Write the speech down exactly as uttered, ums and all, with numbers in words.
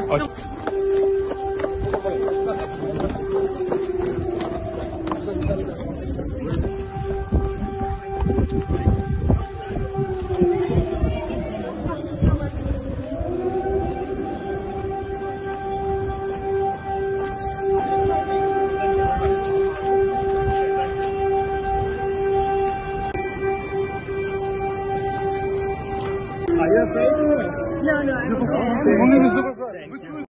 А я... No, no, I don't know. Вони не заважають. Ви чуєте?